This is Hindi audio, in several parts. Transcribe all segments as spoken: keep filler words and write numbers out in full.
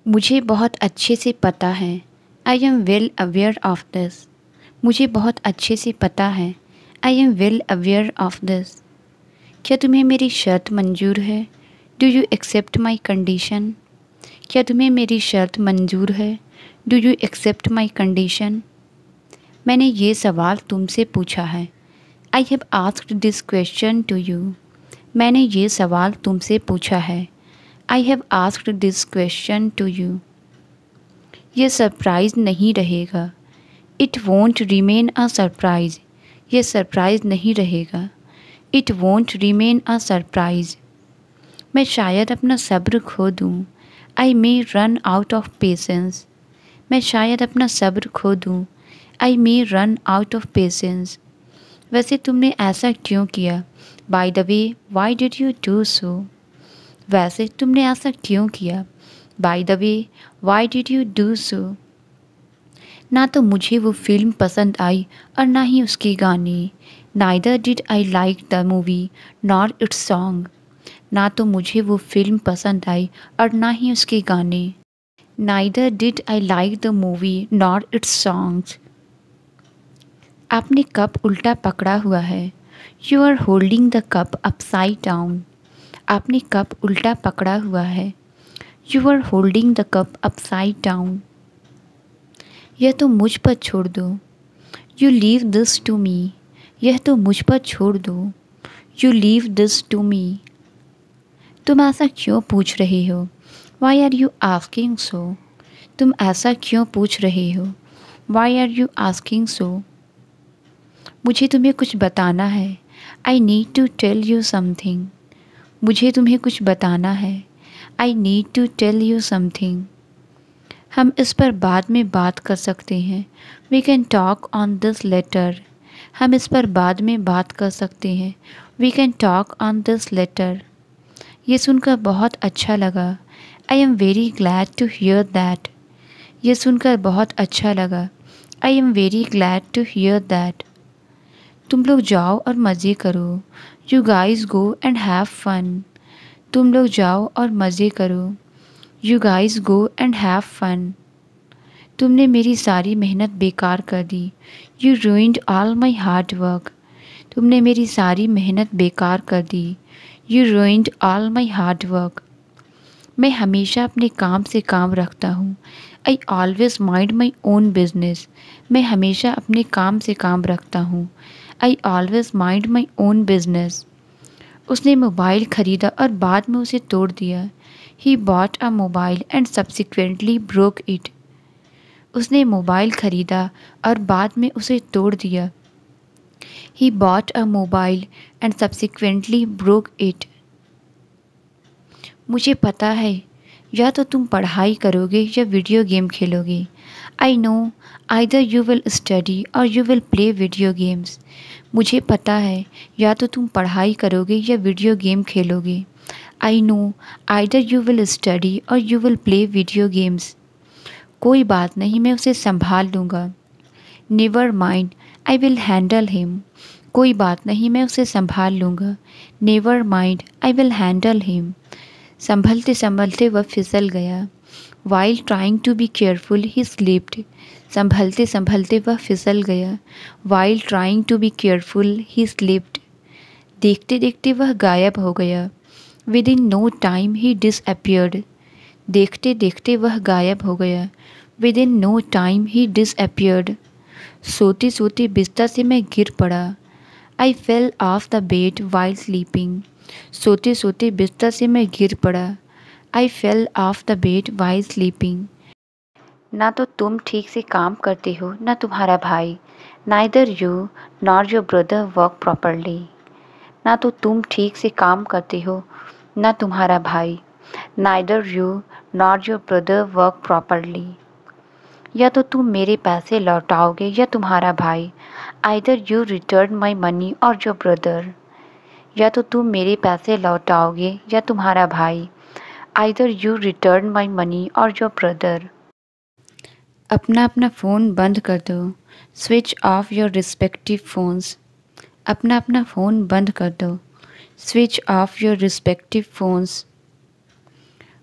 मुझे बहुत अच्छे से पता है। I am well aware of this. मुझे बहुत अच्छे से पता है। I am well aware of this. क्या तुम्हें मेरी शर्त मंजूर है? Do you accept my condition? क्या तुम्हें मेरी शर्त मंजूर है? Do you accept my condition? मैंने ये सवाल तुमसे पूछा है। I have asked this question to you. मैंने ये सवाल तुमसे पूछा है। I have asked this question to you. ये सरप्राइज़ नहीं रहेगा। It won't remain a surprise. ये सरप्राइज़ नहीं रहेगा। It won't remain a surprise. मैं शायद अपना सब्र खो दूँ। I may run out of patience. मैं शायद अपना सब्र खो दूँ। I may run out of patience. वैसे तुमने ऐसा क्यों किया? By the way, why did you do so? वैसे तुमने ऐसा क्यों किया? By the way, why did you do so? ना तो मुझे वो फिल्म पसंद आई और ना ही उसके गाने। Neither did I like the movie nor its song. ना तो मुझे वो फिल्म पसंद आई और ना ही उसके गाने। Neither did I like the movie nor its songs. आपने कप उल्टा पकड़ा हुआ है। You are holding the cup upside down. आपने कप उल्टा पकड़ा हुआ है। You are holding the cup upside down. यह तो मुझ पर छोड़ दो। You leave this to me. यह तो मुझ पर छोड़ दो। You leave this to me. तुम ऐसा क्यों पूछ रहे हो? Why are you asking so? तुम ऐसा क्यों पूछ रहे हो? Why are you asking so? मुझे तुम्हें कुछ बताना है। I need to tell you something. मुझे तुम्हें कुछ बताना है। I need to tell you something. हम इस पर बाद में बात कर सकते हैं। We can talk on this later. हम इस पर बाद में बात कर सकते हैं। We can talk on this later. ये सुनकर बहुत अच्छा लगा। I am very glad to hear that. ये सुनकर बहुत अच्छा लगा। I am very glad to hear that. तुम लोग जाओ और मज़े करो। You guys go and have fun. तुम लोग जाओ और मज़े करो। You guys go and have fun. तुमने मेरी सारी मेहनत बेकार कर दी। You ruined all my hard work. तुमने मेरी सारी मेहनत बेकार कर दी। You ruined all my hard work. मैं हमेशा अपने काम से काम रखता हूँ। I always mind my own business. मैं हमेशा अपने काम से काम रखता हूँ। I always mind my own business. उसने मोबाइल ख़रीदा और बाद में उसे तोड़ दिया। He bought a mobile and subsequently broke it. उसने मोबाइल ख़रीदा और बाद में उसे तोड़ दिया। He bought a mobile and subsequently broke it. मुझे पता है, या तो तुम पढ़ाई करोगे या वीडियो गेम खेलोगे। I know either you will study और you will play video games. मुझे पता है, या तो तुम पढ़ाई करोगे या वीडियो गेम खेलोगे। I know either you will study और you will play video games. कोई बात नहीं, मैं उसे संभाल लूँगा। Never mind, I will handle him. कोई बात नहीं, मैं उसे संभाल लूँगा। Never mind, I will handle him. संभलते संभलते वह फिसल गया। While trying to be careful he slipped. संभलते संभलते वह फिसल गया। While trying to be careful he slipped. देखते देखते वह गायब हो गया। Within no time he disappeared. देखते देखते वह गायब हो गया। Within no time he disappeared. सोते सोते बिस्तर से मैं गिर पड़ा। I fell off the bed while sleeping. सोते सोते बिस्तर से मैं गिर पड़ा। I fell off the bed while sleeping. ना तो तुम ठीक से काम करते हो ना तुम्हारा भाई। Neither you nor your brother work properly. ना तो तुम ठीक से काम करते हो ना तुम्हारा भाई। Neither you nor your brother work properly. या तो तुम मेरे पैसे लौटाओगे या तुम्हारा भाई। Either you return my money or your brother. या तो तुम मेरे पैसे लौटाओगे या तुम्हारा भाई। Either you return my money or your brother. अपना अपना फ़ोन बंद कर दो। Switch off your respective phones. अपना अपना फ़ोन बंद कर दो। Switch off your respective phones.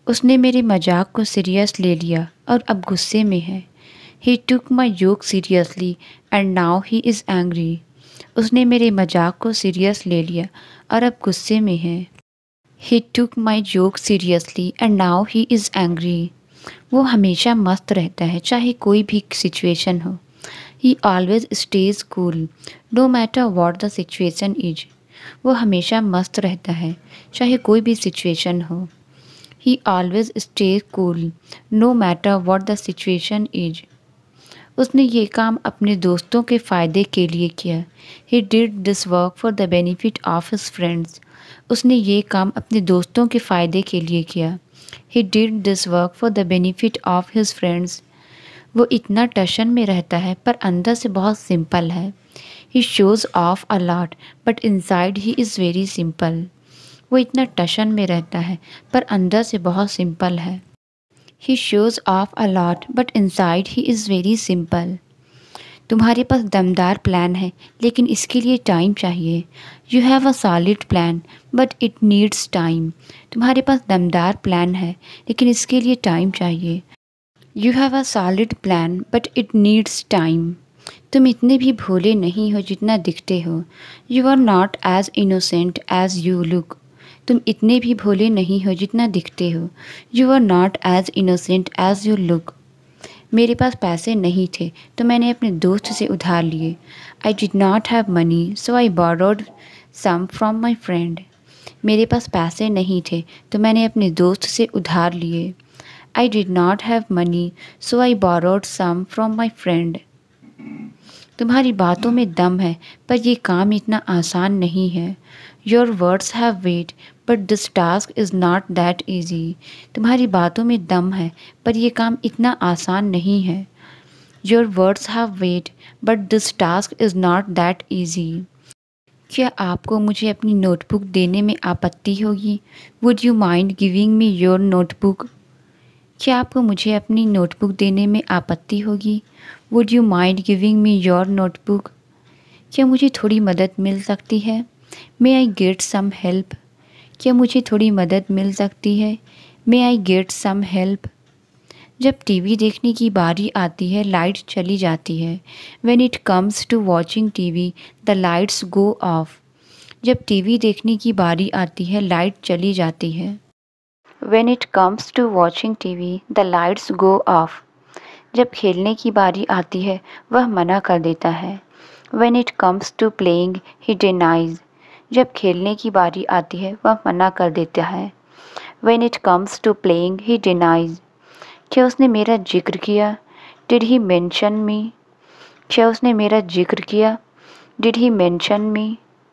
उसने मेरे मजाक को सीरियस ले लिया और अब गुस्से में है। He took my joke seriously and now he is angry. उसने मेरे मजाक को सीरियस ले लिया और अब गुस्से में है। He took my joke seriously and now he is angry. वो हमेशा मस्त रहता है चाहे कोई भी सिचुएशन हो। He always stays cool no matter what the situation is. वो हमेशा मस्त रहता है चाहे कोई भी सिचुएशन हो। He always stays cool no matter what the situation is. उसने ये काम अपने दोस्तों के फ़ायदे के लिए किया। He did this work for the benefit of his friends. उसने ये काम अपने दोस्तों के फ़ायदे के लिए किया। He did this work for the benefit of his friends. वो इतना टशन में रहता है पर अंदर से बहुत सिंपल है। He shows off a lot but inside he is very simple. वो इतना टशन में रहता है पर अंदर से बहुत सिंपल है। He shows off a lot but inside he is very simple. तुम्हारे पास दमदार प्लान है लेकिन इसके लिए टाइम चाहिए। You have a solid plan but it needs time. तुम्हारे पास दमदार प्लान है लेकिन इसके लिए टाइम चाहिए। You have a solid plan but it needs time. तुम इतने भी भोले नहीं हो जितना दिखते हो। You are not as innocent as you look. तुम इतने भी भोले नहीं हो जितना दिखते हो। You are not as innocent as you look. मेरे पास पैसे नहीं थे तो मैंने अपने दोस्त से उधार लिए। I did not have money so I borrowed some from my friend. मेरे पास पैसे नहीं थे तो मैंने अपने दोस्त से उधार लिए। I did not have money so I borrowed some from my friend. तुम्हारी बातों में दम है पर ये काम इतना आसान नहीं है। Your words have weight but this task is not that easy. तुम्हारी बातों में दम है पर ये काम इतना आसान नहीं है। Your words have weight but this task is not that easy. क्या आपको मुझे अपनी नोटबुक देने में आपत्ति होगी? Would you mind giving me your notebook? क्या आपको मुझे अपनी नोटबुक देने में आपत्ति होगी? Would you mind giving me your notebook? क्या मुझे थोड़ी मदद मिल सकती है? May I get some help? क्या मुझे थोड़ी मदद मिल सकती है? May I get some help? जब टीवी देखने की बारी आती है लाइट चली जाती है। When it comes to watching T V, the lights go off. जब टीवी देखने की बारी आती है लाइट चली जाती है। When it comes to watching T V, the lights go off. जब खेलने की बारी आती है वह मना कर देता है। When it comes to playing, he denies. जब खेलने की बारी आती है वह मना कर देता है। When it comes to playing, he denies. क्या उसने मेरा जिक्र किया? Did he mention me? क्या उसने मेरा जिक्र किया? Did he mention me?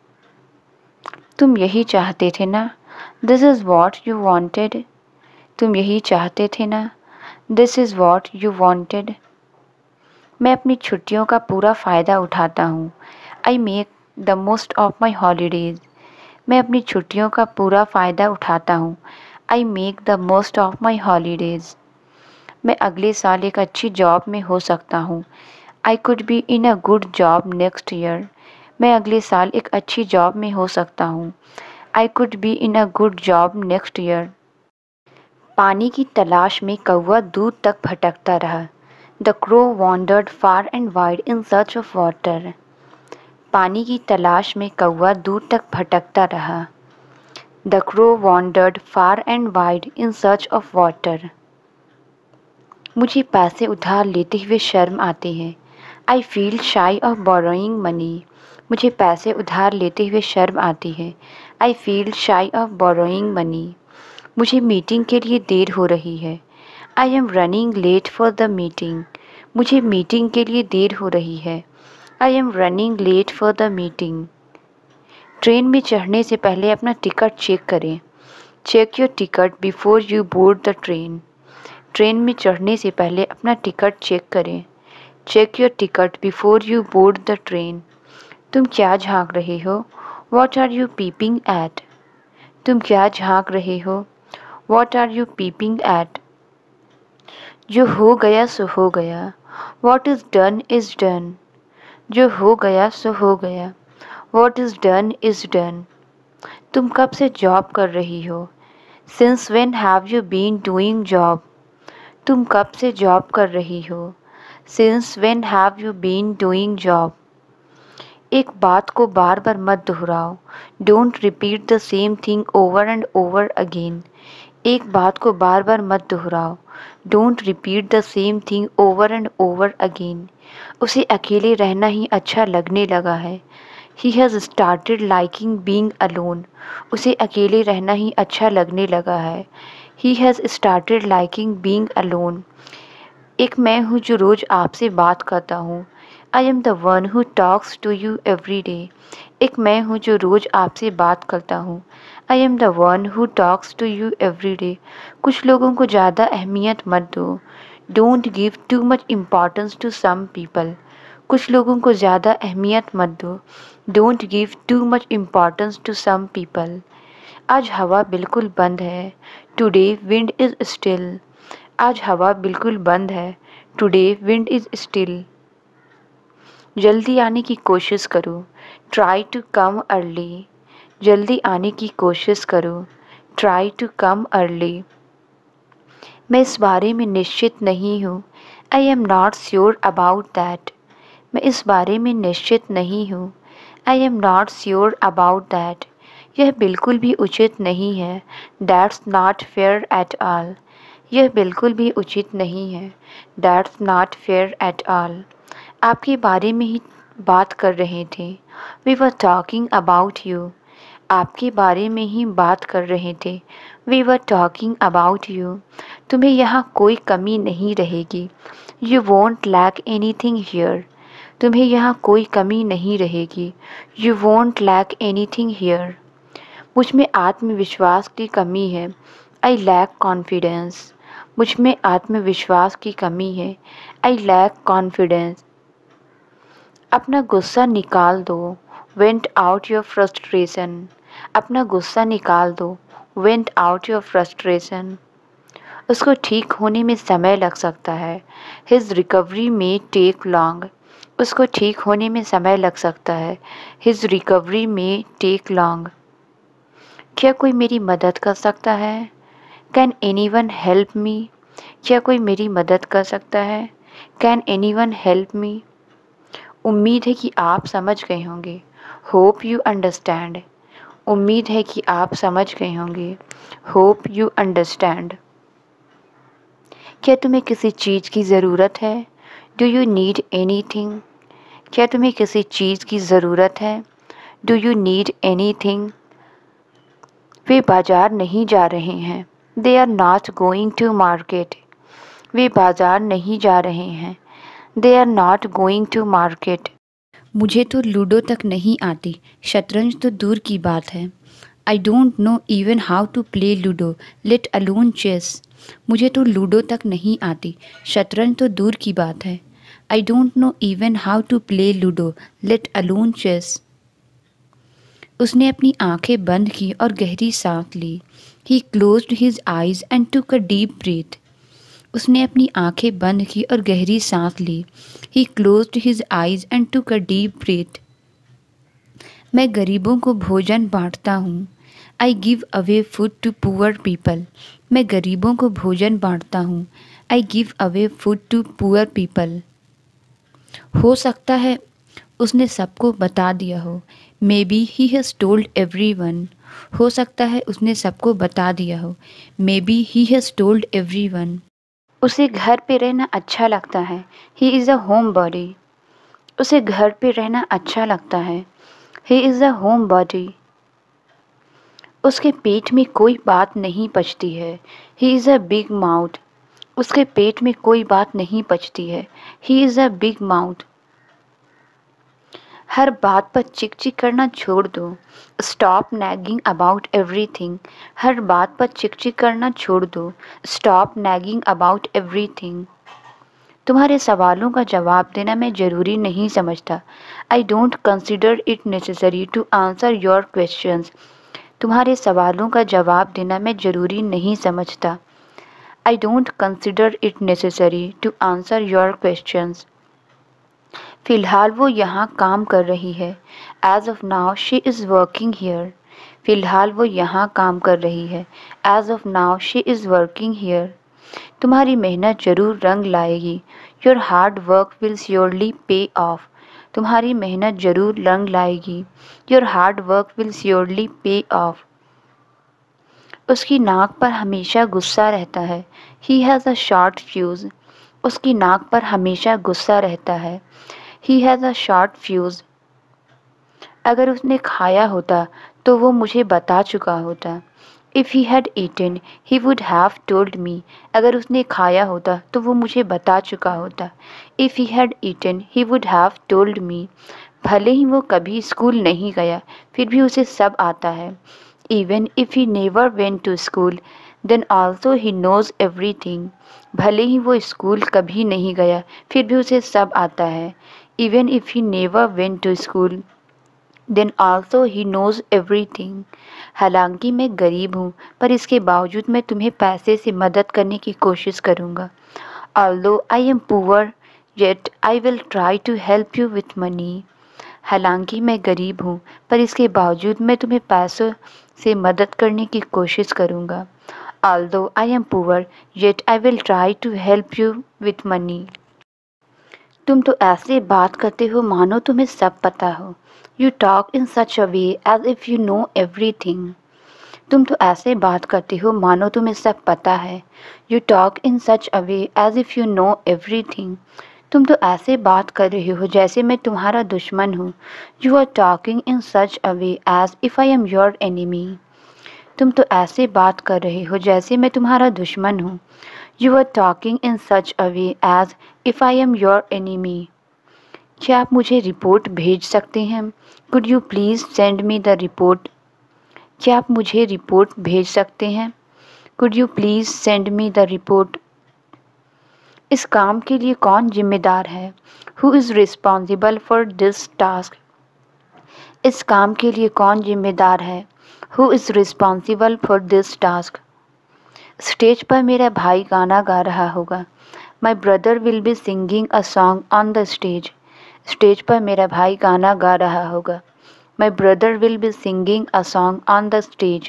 तुम यही चाहते थे ना? This is what you wanted. तुम यही चाहते थे ना? This is what you wanted. मैं अपनी छुट्टियों का पूरा फ़ायदा उठाता हूँ। I make the most of my holidays. मैं अपनी छुट्टियों का पूरा फ़ायदा उठाता हूँ। I make the most of my holidays. मैं अगले साल एक अच्छी जॉब में हो सकता हूँ। I could be in a good job next year. मैं अगले साल एक अच्छी जॉब में हो सकता हूँ। I could be in a good job next year. पानी की तलाश में कौवा दूर तक भटकता रहा। The crow wandered far and wide in search of water. पानी की तलाश में कौवा दूर तक भटकता रहा। The crow wandered far and wide in search of water. मुझे पैसे उधार लेते हुए शर्म आती है। I feel shy of borrowing money. मुझे पैसे उधार लेते हुए शर्म आती है। I feel shy of borrowing money. मुझे मीटिंग के लिए देर हो रही है। I am running late for the meeting. मुझे मीटिंग के लिए देर हो रही है। I am running late for the meeting. Train में चढ़ने से पहले अपना टिकट चेक करें। Check your ticket before you board the train. Train में चढ़ने से पहले अपना टिकट चेक करें। Check your ticket before you board the train. तुम क्या झांक रहे हो? What are you peeping at? तुम क्या झांक रहे हो? What are you peeping at? जो हो गया सो हो गया। What is done is done. जो हो गया सो हो गया। What is done is done. तुम कब से जॉब कर रही हो? Since when have you been doing job? तुम कब से जॉब कर रही हो? Since when have you been doing job? एक बात को बार बार मत दोहराओ। Don't repeat the same thing over and over again. एक बात को बार बार मत दोहराओ। Don't repeat the same thing over and over again. उसे अकेले रहना ही अच्छा लगने लगा है। He has started liking being alone. उसे अकेले रहना ही अच्छा लगने लगा है। He has started liking being alone. एक मैं हूँ जो रोज़ आपसे बात करता हूँ। I am the one who talks to you every day. एक मैं हूँ जो रोज़ आपसे बात करता हूँ। I am the one who talks to you every day. कुछ लोगों को ज़्यादा अहमियत मत दो। Don't give too much importance to some people. कुछ लोगों को ज़्यादा अहमियत मत दो। Don't give too much importance to some people. आज हवा बिल्कुल बंद है। Today wind is still. आज हवा बिल्कुल बंद है। Today wind is still. जल्दी आने की कोशिश करो। Try to come early. जल्दी आने की कोशिश करो। Try to come early. मैं इस बारे में निश्चित नहीं हूँ। I am not sure about that. मैं इस बारे में निश्चित नहीं हूँ। I am not sure about that. यह बिल्कुल भी उचित नहीं है। That's not fair at all. यह बिल्कुल भी उचित नहीं है। That's not fair at all. आपके बारे में ही बात कर रहे थे। We were talking about you. आपके बारे में ही बात कर रहे थे। We were talking about you. तुम्हें यहाँ कोई कमी नहीं रहेगी। You won't lack anything here. तुम्हें यहाँ कोई कमी नहीं रहेगी। You won't lack anything here. मुझ में आत्मविश्वास की कमी है। I lack confidence. मुझ में आत्मविश्वास की कमी है। I lack confidence. अपना गुस्सा निकाल दो। Vent out your frustration. अपना गुस्सा निकाल दो। Vent out your frustration. उसको ठीक होने में समय लग सकता है। His recovery may take long. उसको ठीक होने में समय लग सकता है। His recovery may take long. क्या कोई मेरी मदद कर सकता है? Can anyone help me? क्या कोई मेरी मदद कर सकता है? Can anyone help me? उम्मीद है कि आप समझ गए होंगे। Hope you understand. उम्मीद है कि आप समझ गए होंगे। Hope you understand. क्या तुम्हें किसी चीज़ की ज़रूरत है? Do you need anything? क्या तुम्हें किसी चीज़ की ज़रूरत है? Do you need anything? वे बाज़ार नहीं जा रहे हैं। They are not going to market. वे बाज़ार नहीं जा रहे हैं। They are not going to market. मुझे तो लूडो तक नहीं आती। शतरंज तो दूर की बात है। I don't know even how to play ludo, let alone chess. मुझे तो लूडो तक नहीं आती। शतरंज तो दूर की बात है। I don't know even how to play ludo, let alone chess. उसने अपनी आंखें बंद की और गहरी सांस ली। He closed his eyes and took a deep breath. उसने अपनी आंखें बंद की और गहरी सांस ली। He closed his eyes and took a deep breath. मैं गरीबों को भोजन बांटता हूँ। I give away food to poor people. मैं गरीबों को भोजन बांटता हूँ। I give away food to poor people. हो सकता है उसने सबको बता दिया हो। Maybe he has told everyone. हो सकता है उसने सबको बता दिया हो। Maybe he has told everyone. उसे घर पे रहना अच्छा लगता है। He is a homebody. उसे घर पे रहना अच्छा लगता है। He is a homebody. उसके पेट में कोई बात नहीं पचती है। He is a big mouth. उसके पेट में कोई बात नहीं पचती है। He is a big mouth. हर बात पर चिक चिक करना छोड़ दो। Stop nagging about everything. हर बात पर चिक चिक करना छोड़ दो। Stop nagging about everything. तुम्हारे सवालों का जवाब देना मैं ज़रूरी नहीं समझता। I don't consider it necessary to answer your questions. तुम्हारे सवालों का जवाब देना मैं ज़रूरी नहीं समझता। I don't consider it necessary to answer your questions. फ़िलहाल वो यहाँ काम कर रही है। As of now she is working here. फ़िलहाल वो यहाँ काम कर रही है। As of now she is working here. तुम्हारी मेहनत जरूर रंग लाएगी। Your hard work will surely pay off. तुम्हारी मेहनत जरूर रंग लाएगी। Your hard work will surely pay off. उसकी नाक पर हमेशा गुस्सा रहता है। He has a short fuse. उसकी नाक पर हमेशा गुस्सा रहता है। He has a short fuse. अगर उसने खाया होता तो वो मुझे बता चुका होता। If he had eaten he would have told me. अगर उसने खाया होता तो वो मुझे बता चुका होता। If he had eaten he would have told me. भले ही वो कभी स्कूल नहीं गया, फिर भी उसे सब आता है। Even if he never went to school then also he knows everything. भले ही वो स्कूल कभी नहीं गया, फिर भी उसे सब आता है। Even if he never went to school then also he knows everything. हालांकि मैं गरीब हूँ, पर इसके बावजूद मैं तुम्हें पैसे से मदद करने की कोशिश करूँगा। Although I am poor yet I will try to help you with money. हालांकि मैं गरीब हूँ, पर इसके बावजूद मैं तुम्हें पैसों से मदद करने की कोशिश करूँगा। Although I am poor yet I will try to help you with money. तुम तो ऐसे बात करते हो मानो तुम्हें सब पता हो। You talk in such a way as if you know everything. तुम तो ऐसे बात करते हो मानो तुम्हें सब पता है। You talk in such a way as if you know everything. तुम तो ऐसे बात कर रहे हो जैसे मैं तुम्हारा दुश्मन हूँ। You are talking in such a way as if I am your enemy. तुम तो ऐसे बात कर रहे हो जैसे मैं तुम्हारा दुश्मन हूँ। You are talking in such a way as if I am your enemy. क्या आप मुझे रिपोर्ट भेज सकते हैं? Could you please send me the report. क्या आप मुझे रिपोर्ट भेज सकते हैं? Could you please send me the report. इस काम के लिए कौन जिम्मेदार है? Who is responsible for this task. इस काम के लिए कौन जिम्मेदार है? Who is responsible for this task. Stage पर मेरा भाई गाना गा रहा होगा। My brother will be singing a song on the stage. Stage पर मेरा भाई गाना गा रहा होगा। My brother will be singing a song on the stage.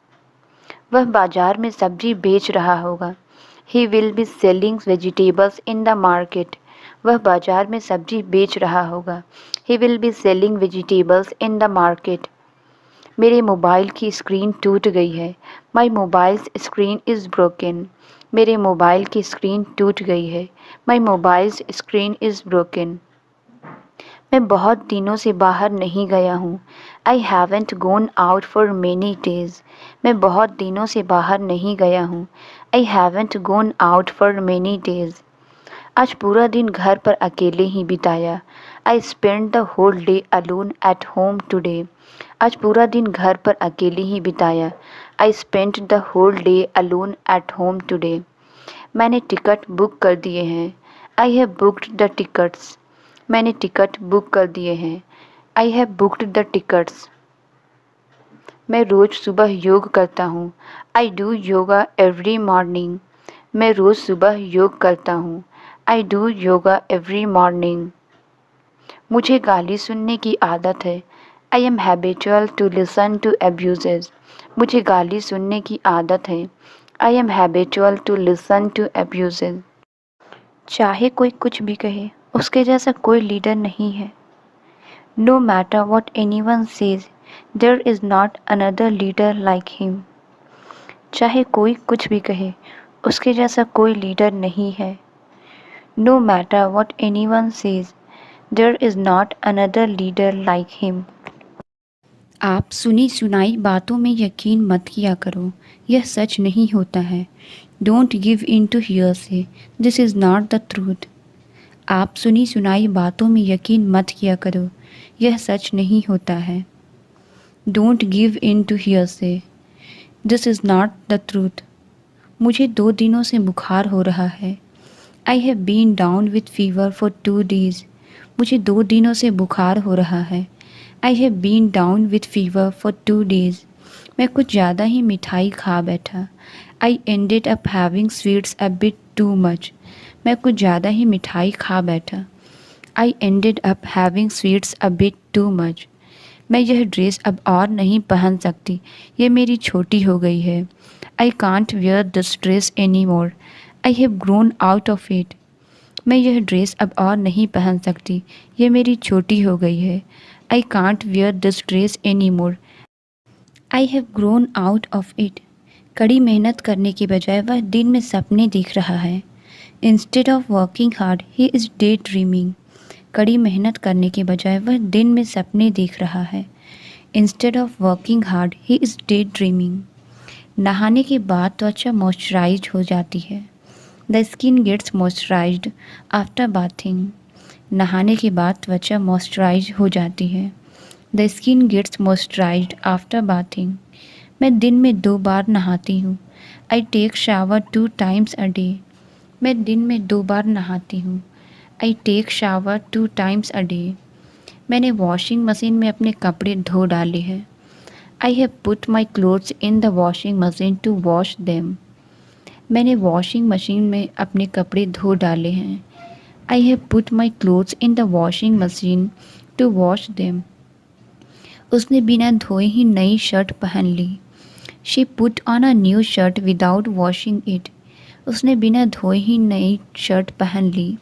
वह बाजार में सब्जी बेच रहा होगा। He will be selling vegetables in the market. वह बाजार में सब्जी बेच रहा होगा। He will be selling vegetables in the market. मेरे मोबाइल की स्क्रीन टूट गई है। My mobile's screen is broken. मेरे मोबाइल की स्क्रीन टूट गई है। My mobile's screen is broken. मैं बहुत दिनों से बाहर नहीं गया हूँ। I haven't gone out for many days. मैं बहुत दिनों से बाहर नहीं गया हूँ। I haven't gone out for many days. आज पूरा दिन घर पर अकेले ही बिताया। I spend the whole day alone at home today. आज पूरा दिन घर पर अकेले ही बिताया। I spend the whole day alone at home today. मैंने टिकट बुक कर दिए हैं। I have booked the tickets. मैंने टिकट बुक कर दिए हैं। I have booked the tickets. मैं रोज़ सुबह योग करता हूँ। I do yoga every morning. मैं रोज़ सुबह योग करता हूँ। I do yoga every morning. मुझे गाली सुनने की आदत है। I am habitual to listen to abuses. मुझे गाली सुनने की आदत है। I am habitual to listen to abuses. चाहे कोई कुछ भी कहे, उसके जैसा कोई लीडर नहीं है। No matter what anyone says, there is not another leader like him. चाहे कोई कुछ भी कहे, उसके जैसा कोई लीडर नहीं है। No matter what anyone says, there is not another leader like him. आप सुनी सुनाई बातों में यकीन मत किया करो, यह सच नहीं होता है। Don't give in to hearsay, this is not the truth. आप सुनी सुनाई बातों में यकीन मत किया करो, यह सच नहीं होता है। Don't give in to hearsay, this is not the truth. मुझे दो दिनों से बुखार हो रहा है। I have been down with fever for two days. मुझे दो दिनों से बुखार हो रहा है। I have been down with fever for two days. मैं कुछ ज़्यादा ही मिठाई खा बैठा। I ended up having sweets a bit too much. मैं कुछ ज़्यादा ही मिठाई खा बैठा। I ended up having sweets a bit too much. मैं यह ड्रेस अब और नहीं पहन सकती, ये मेरी छोटी हो गई है। I can't wear this dress any more, I have grown out of it. मैं यह ड्रेस अब और नहीं पहन सकती, ये मेरी छोटी हो गई है। I can't wear this dress any more, I have grown out of it. कड़ी मेहनत करने के बजाय वह दिन में सपने देख रहा है। Instead of working hard he is daydreaming. कड़ी मेहनत करने के बजाय वह दिन में सपने देख रहा है। Instead of working hard he is daydreaming. नहाने के बाद त्वचा मॉइस्चराइज हो जाती है। The skin gets moisturised after bathing. नहाने के बाद त्वचा मॉइस्चराइज हो जाती है। The skin gets moisturised after bathing. मैं दिन में दो बार नहाती हूँ। I take shower two times a day. मैं दिन में दो बार नहाती हूँ। I take shower two times a day. मैंने वॉशिंग मशीन में अपने कपड़े धो डाले हैं। I have put my clothes in the washing machine to wash them. मैंने वॉशिंग मशीन में अपने कपड़े धो डाले हैं। I have put my clothes in the washing machine to wash them. उसने बिना धोए ही नई शर्ट पहन ली। She put on a new shirt without washing it. उसने बिना धोए ही नई शर्ट पहन ली।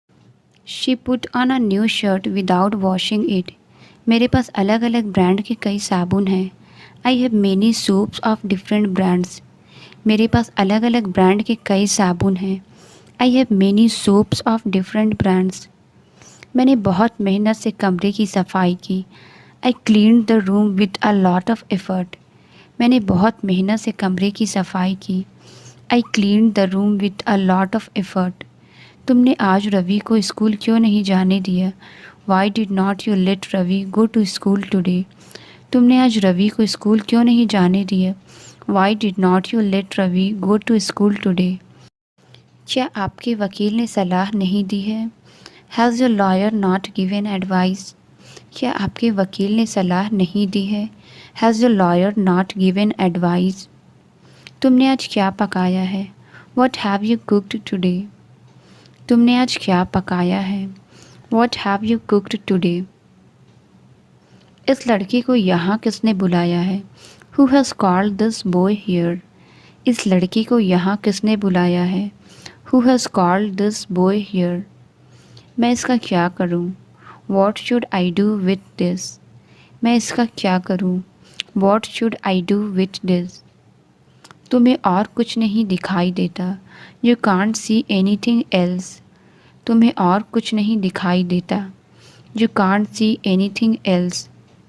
She put on a new shirt without washing it. मेरे पास अलग अलग ब्रांड के कई साबुन हैं। I have many soaps of different brands. मेरे पास अलग अलग ब्रांड के कई साबुन हैं। I have many soaps of different brands. मैंने बहुत मेहनत से कमरे की सफाई की। I clean the room with a lot of effort. मैंने बहुत मेहनत से कमरे की सफाई की। I clean the room with a lot of effort. तुमने आज रवि को स्कूल क्यों नहीं जाने दिया? Why did not you let Ravi go to school today? तुमने आज रवि को स्कूल क्यों नहीं जाने दिया? Why did not you let Ravi go to school today? क्या आपके वकील ने सलाह नहीं दी है? Has your lawyer not given advice? क्या आपके वकील ने सलाह नहीं दी है? Has your lawyer not given advice? तुमने आज क्या पकाया है? What have you cooked today? तुमने आज क्या पकाया है? What have you cooked today? इस लड़के को यहाँ किसने बुलाया है? Who has called this boy here? इस लड़के को यहाँ किसने बुलाया है? Who has called this boy here? मैं इसका क्या करूँ? What should I do with this? मैं इसका क्या करूँ? What should I do with this? तुम्हें और कुछ नहीं दिखाई देता। You can't see anything else. तुम्हें और कुछ नहीं दिखाई देता। You can't see anything else.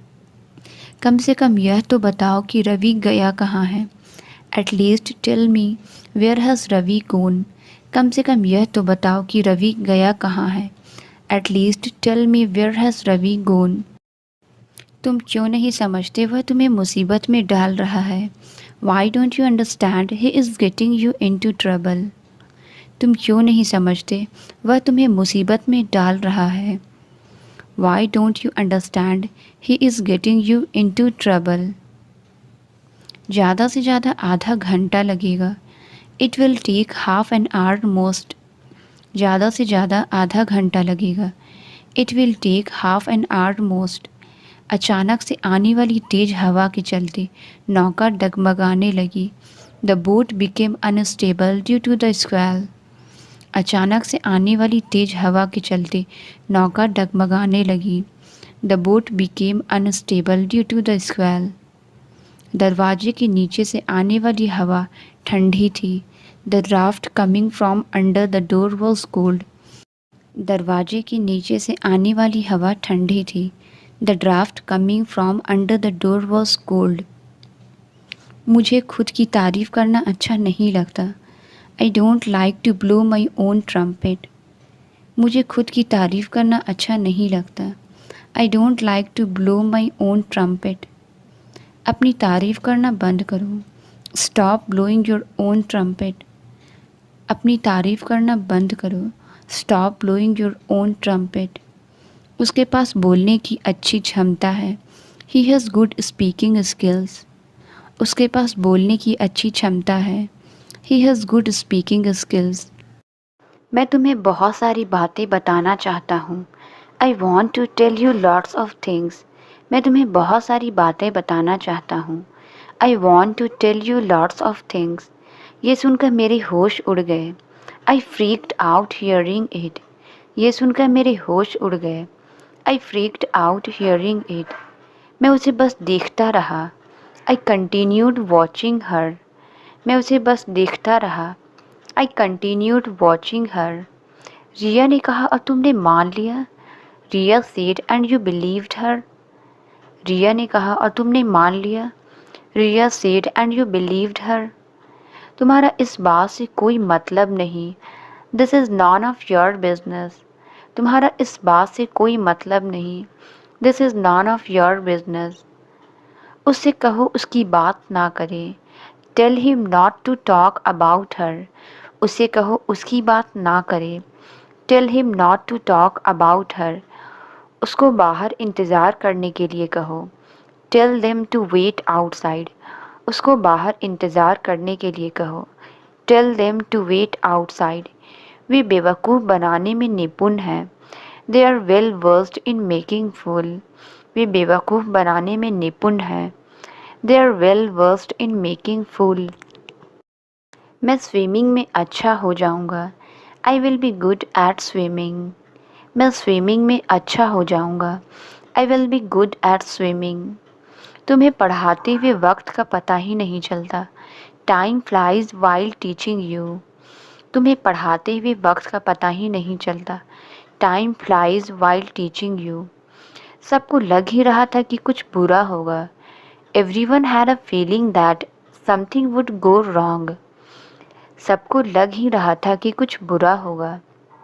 कम से कम यह तो बताओ कि रवि गया कहाँ है। At least tell me where has Ravi gone. कम से कम यह तो बताओ कि रवि गया कहाँ है। At least tell me where has Ravi gone. तुम क्यों नहीं समझते वह तुम्हें मुसीबत में डाल रहा है? Why don't you understand he is getting you into trouble. तुम क्यों नहीं समझते वह तुम्हें मुसीबत में डाल रहा है? Why don't you understand he is getting you into trouble. ज़्यादा से ज़्यादा आधा घंटा लगेगा। It will take half an hour most. ज़्यादा से ज़्यादा आधा घंटा लगेगा। It will take half an hour most. अचानक से आने वाली तेज़ हवा के चलते नौका डगमगाने लगी। The boat became unstable due to the squall. अचानक से आने वाली तेज़ हवा के चलते नौका डगमगाने लगी। The boat became unstable due to the squall. दरवाजे के नीचे से आने वाली हवा ठंडी थी। The draught coming from under the door was cold. दरवाजे के नीचे से आने वाली हवा ठंडी थी। The draught coming from under the door was cold. मुझे खुद की तारीफ़ करना अच्छा नहीं लगता। I don't like to blow my own trumpet. मुझे खुद की तारीफ़ करना अच्छा नहीं लगता। I don't like to blow my own trumpet. अपनी तारीफ़ करना बंद करो। Stop blowing your own trumpet. अपनी तारीफ़ करना बंद करो। Stop blowing your own trumpet. उसके पास बोलने की अच्छी क्षमता है। He has good speaking skills. उसके पास बोलने की अच्छी क्षमता है। He has good speaking skills. मैं तुम्हें बहुत सारी बातें बताना चाहता हूँ। I want to tell you lots of things. मैं तुम्हें बहुत सारी बातें बताना चाहता हूँ। I want to tell you lots of things. ये सुनकर मेरे होश उड़ गए। I freaked out hearing it. ये सुनकर मेरे होश उड़ गए। I freaked out hearing it. मैं उसे बस देखता रहा। I continued watching her. मैं उसे बस देखता रहा। आई कंटिन्यूड वॉचिंग हर। रिया ने कहा, और तुमने मान लिया? Riya said, and you believed her. Riya ने कहा, और तुमने मान लिया? Riya said, and you believed her. तुम्हारा इस बात से कोई मतलब नहीं। This is none of your business. तुम्हारा इस बात से कोई मतलब नहीं। This is none of your business. उससे कहो उसकी बात ना करे। Tell him not to talk about her. उसे कहो उसकी बात ना करे। Tell him not to talk about her. उसको बाहर इंतज़ार करने के लिए कहो। Tell them to wait outside. उसको बाहर इंतज़ार करने के लिए कहो। Tell them to wait outside. वे बेवकूफ़ बनाने में निपुण हैं। They are well versed in making fool. वे बेवकूफ़ बनाने में निपुण हैं। They are well versed in making fool. मैं स्विमिंग में अच्छा हो जाऊंगा। I will be good at swimming. मैं स्विमिंग में अच्छा हो जाऊंगा। I will be good at swimming. तुम्हें पढ़ाते हुए वक्त का पता ही नहीं चलता। Time flies while teaching you. तुम्हें पढ़ाते हुए वक्त का पता ही नहीं चलता। Time flies while teaching you. सबको लग ही रहा था कि कुछ बुरा होगा। Everyone had a feeling that something would go wrong. सबको लग ही रहा था कि कुछ बुरा होगा।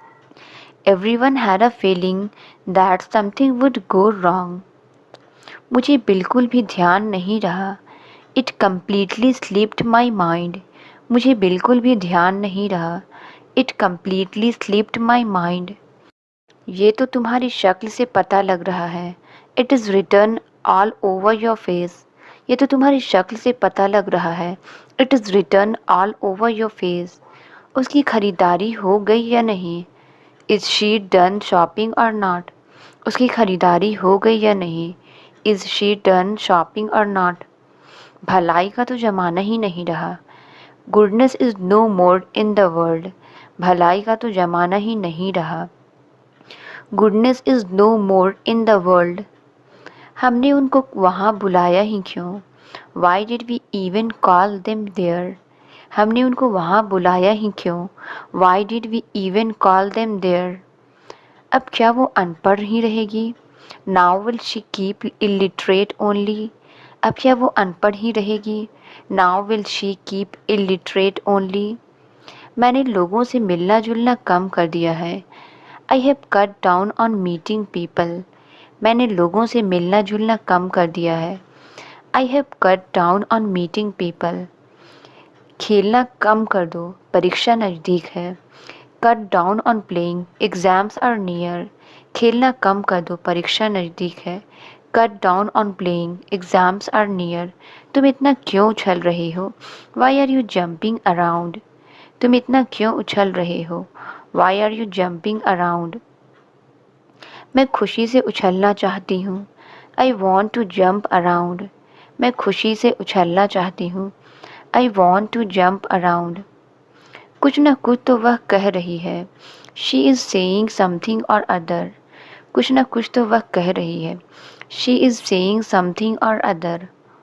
Everyone had a feeling that something would go wrong. मुझे बिल्कुल भी ध्यान नहीं रहा। It completely slipped my mind. मुझे बिल्कुल भी ध्यान नहीं रहा। It completely slipped my mind. ये तो तुम्हारी शक्ल से पता लग रहा है। It is written all over your face. ये तो तुम्हारी शक्ल से पता लग रहा है। It is written all over your face. उसकी खरीदारी हो गई या नहीं? Is she done shopping or not. उसकी खरीदारी हो गई या नहीं? Is she done shopping or not. भलाई का तो ज़माना ही नहीं रहा। Goodness is no more in the world. भलाई का तो ज़माना ही नहीं रहा। Goodness is no more in the world. हमने उनको वहाँ बुलाया ही क्यों? Why did we even call them there. हमने उनको वहाँ बुलाया ही क्यों? Why did we even call them there. अब क्या वो अनपढ़ ही रहेगी? Now will she keep illiterate only. अब क्या वो अनपढ़ ही रहेगी? Now will she keep illiterate only. मैंने लोगों से मिलना जुलना कम कर दिया है। I have cut down on meeting people. मैंने लोगों से मिलना जुलना कम कर दिया है। I have cut down on meeting people. खेलना कम कर दो, परीक्षा नज़दीक है। Cut down on playing, exams are near. खेलना कम कर दो, परीक्षा नज़दीक है। Cut down on playing, exams are near. तुम इतना क्यों उछल रहे हो? Why are you jumping around. तुम इतना क्यों उछल रहे हो? Why are you jumping around. मैं खुशी से उछलना चाहती हूँ। I want to jump around. मैं खुशी से उछलना चाहती हूँ। I want to jump around. कुछ न कुछ तो वह कह रही है। She is saying something or other. कुछ न कुछ तो वह कह रही है। She is saying something or other.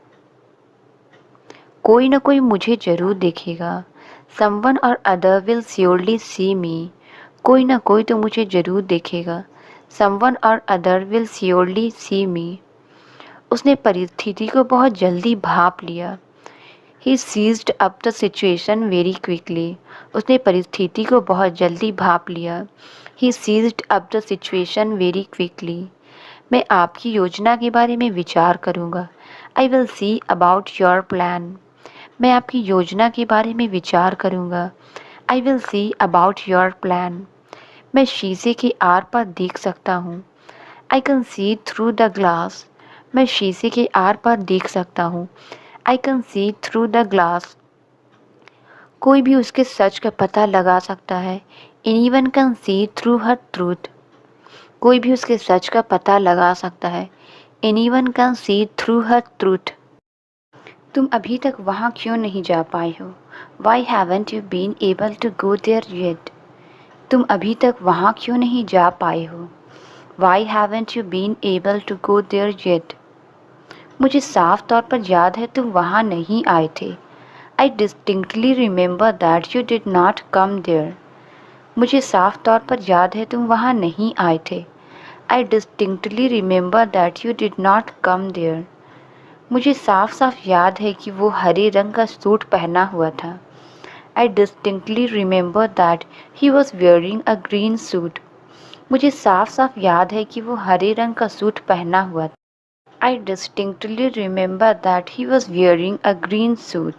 कोई न कोई मुझे ज़रूर देखेगा। Someone or other will surely see me. कोई न कोई तो मुझे ज़रूर देखेगा। Someone or other will surely see me. उसने परिस्थिति को बहुत जल्दी भांप लिया। He seized up the situation very quickly. उसने परिस्थिति को बहुत जल्दी भांप लिया। He seized up the situation very quickly. मैं आपकी योजना के बारे में विचार करूँगा। I will see about your plan. मैं आपकी योजना के बारे में विचार करूँगा। I will see about your plan. मैं शीशे के आर पार देख सकता हूँ। I can see through the glass. मैं शीशे के आर पार देख सकता हूँ। I can see through the glass. कोई भी उसके सच का पता लगा सकता है। Anyone can see through her truth. कोई भी उसके सच का पता लगा सकता है। Anyone can see through her truth. तुम अभी तक वहाँ क्यों नहीं जा पाए हो? Why haven't you been able to go there yet? तुम अभी तक वहाँ क्यों नहीं जा पाए हो? Why haven't you been able to go there yet? मुझे साफ तौर पर याद है तुम वहाँ नहीं आए थे. I distinctly remember that you did not come there. मुझे साफ तौर पर याद है तुम वहाँ नहीं आए थे. I distinctly remember that you did not come there. मुझे साफ साफ याद है कि वो हरे रंग का सूट पहना हुआ था. I distinctly remember that he was wearing a green suit. मुझे साफ साफ याद है कि वो हरे रंग का सूट पहना हुआ था. I distinctly remember that he was wearing a green suit.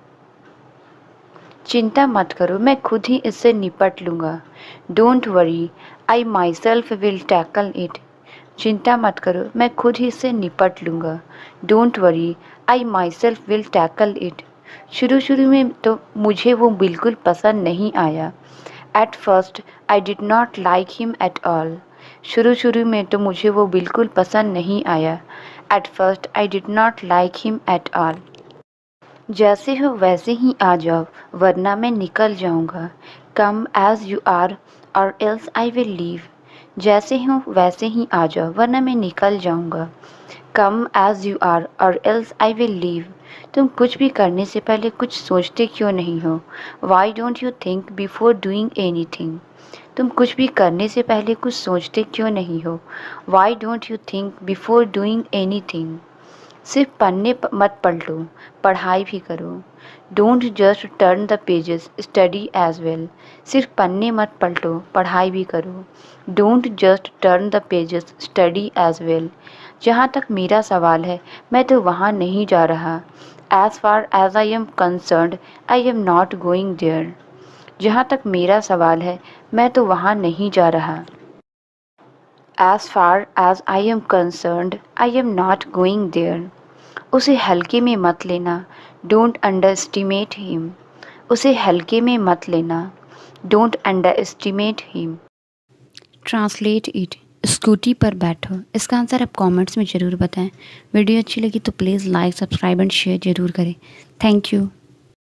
चिंता मत करो, मैं खुद ही इससे निपट लूँगा. Don't worry, I myself will tackle it. चिंता मत करो, मैं खुद ही इससे निपट लूँगा. Don't worry, I myself will tackle it. शुरू शुरू में तो मुझे वो बिल्कुल पसंद नहीं आया. At first, I did not like him at all. शुरू शुरू में तो मुझे वो बिल्कुल पसंद नहीं आया. At first, I did not like him at all. जैसे हो वैसे ही आ जाओ, वरना मैं निकल जाऊँगा. Come as you are, or else I will leave. जैसे हो वैसे ही आ जाओ, वरना मैं निकल जाऊँगा. Come as you are, or else I will leave. तुम कुछ भी करने से पहले कुछ सोचते क्यों नहीं हो? Why don't you think before doing anything? तुम कुछ भी करने से पहले कुछ सोचते क्यों नहीं हो? Why don't you think before doing anything? सिर्फ पन्ने मत पलटो, पढ़ाई भी करो. Don't just turn the pages, study as well. सिर्फ पन्ने मत पलटो, पढ़ाई भी करो. Don't just turn the pages, study as well. जहाँ तक मेरा सवाल है, मैं तो वहाँ नहीं जा रहा. As far as I am concerned, I am not going there. जहाँ तक मेरा सवाल है, मैं तो वहाँ नहीं जा रहा. As far as I am concerned, I am not going there. उसे हल्के में मत लेना. Don't underestimate him. उसे हल्के में मत लेना. Don't underestimate him. Translate it. Scooty पर बैठो. इसका आंसर आप कमेंट्स में ज़रूर बताएं. वीडियो अच्छी लगी तो please like, subscribe and share ज़रूर करें. Thank you.